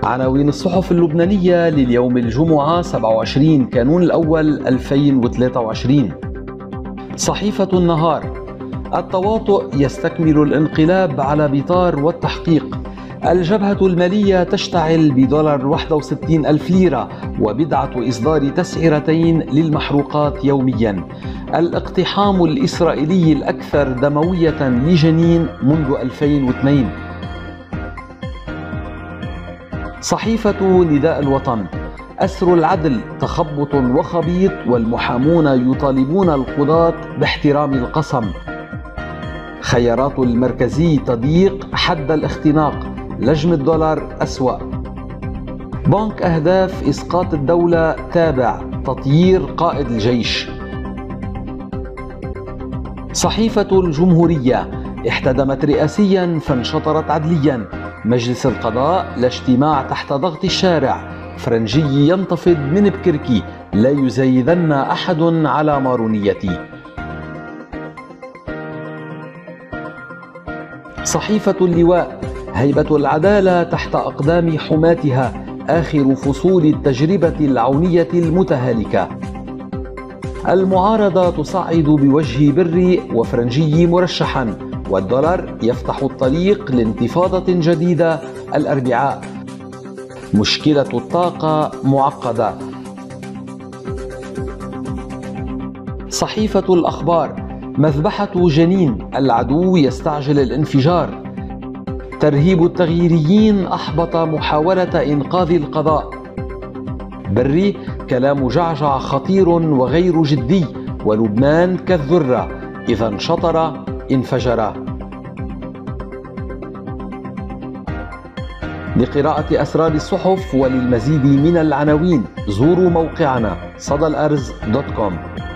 عناوين الصحف اللبنانية لليوم الجمعة 27 كانون الأول 2023. صحيفة النهار: التواطؤ يستكمل الانقلاب على بيطار والتحقيق. الجبهة المالية تشتعل بدولار 61 ألف ليرة وبدعة إصدار تسعيرتين للمحروقات يوميا. الاقتحام الإسرائيلي الأكثر دموية لجنين منذ 2002. صحيفة نداء الوطن: أسر العدل تخبط وخبيط والمحامون يطالبون القضاة باحترام القسم. خيارات المركزي تضيق حد الاختناق، لجم الدولار أسوأ. بنك أهداف إسقاط الدولة تابع، تطيير قائد الجيش. صحيفة الجمهورية: احتدمت رئاسيا فانشطرت عدليا. مجلس القضاء لا اجتماع تحت ضغط الشارع. فرنجي ينتفض من بكركي، لا يزايدن أحد على مارونيتي. صحيفة اللواء: هيبة العدالة تحت أقدام حماتها، آخر فصول التجربة العونية المتهالكة. المعارضة تصعد بوجه بري وفرنجي مرشحا، والدولار يفتح الطريق لانتفاضة جديدة الأربعاء. مشكلة الطاقة معقدة. صحيفة الأخبار: مذبحة جنين، العدو يستعجل الانفجار. ترهيب التغييريين أحبط محاولة إنقاذ القضاء. بري: كلام جعجع خطير وغير جدي، ولبنان كالذرة إذا انشطر انفجر. لقراءة أسرار الصحف وللمزيد من العناوين زوروا موقعنا صدى الأرز.com.